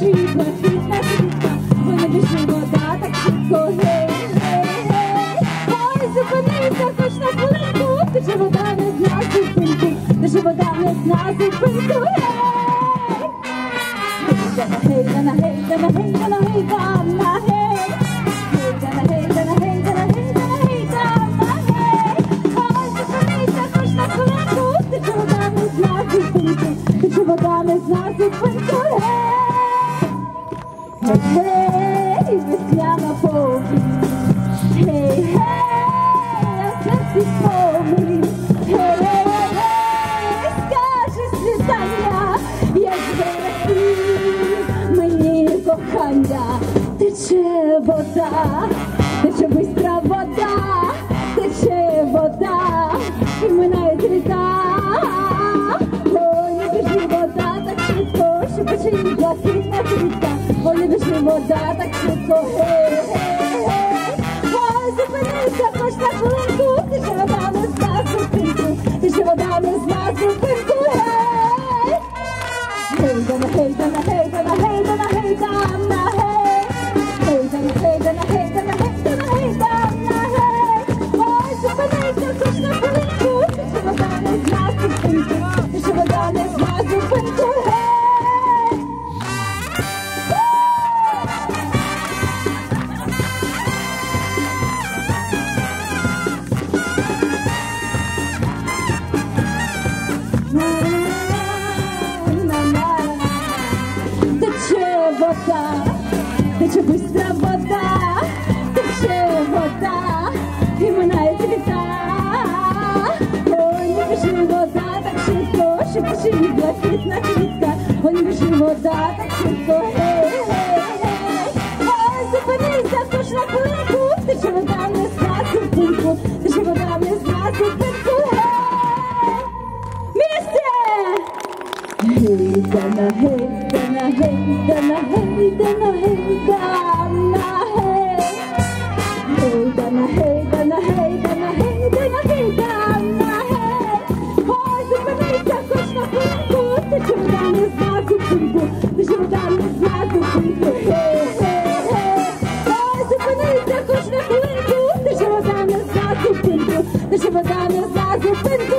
очі блакитна квітка, вони біжить вода так швидко, гей, гей, гей. Ой, зупинися хоч на хвилинку, ти ж вода не зна зупинку, ти ж вода не зна зупинку, гей. Гей, дана, гей, дана, гей, дана, гей, дана, гей. Гей, дана, гей, дана, гей, дана, гей, дана, гей, дана, гей. Ой, зупинися хоч на хвилинку, ти ж вода не зна зупинку, ти ж вода не зна зупинку, гей. Гей, весняна повінь, гей, гей, а серці помилі, гей, гей, гей, скажи світання, як зберегти мені кохання. Тече вода, тече бистра вода, тече вода, і минають літа. Ой, не біжи вода так швидко, що пече їй блакитна квітка. Ой, не біжи вода так швидко, гей, гей, гей. Ой, зупинися хоч на хвилинку, ти ж вода не зна зупинку, ти ж вода не зна зупинку, гей. Гей, дана, гей, дана, гей, дана, гей, дана, гей, дана, гей. Гей, дана, гей, дана, гей, дана, гей, дана, гей, дана, гей. Ой, зупинися хоч на хвилинку, ти ж вода не зна зупинку, ти ж вода не зна зупинку, гей. Тече вода, тече бистра вода, тече вода, і минають літа. Ой, не біжи вода так швидко, що пече їй блакитна квітка. Ой, не біжи вода так швидко, гей, гей, гей. Ой, зупинися хоч на хвилинку, ти ж вода не зна зупинку, ти ж вода не зна зупинку, гей. Місце! Гей, дана, гей, дана, гей, дана, гей, дана, гей, дана, гей. Гей, дана, гей, дана, гей, дана, гей, дана, гей, дана, гей. Ой, зупинися хоч на хвилинку, ти ж вода не зна зупинку, ти ж вода не зна зупинку, гей, гей, гей. Ой, зупинися хоч на хвилинку, ти ж вода не зна зупинку, ти ж вода не зна зупинку.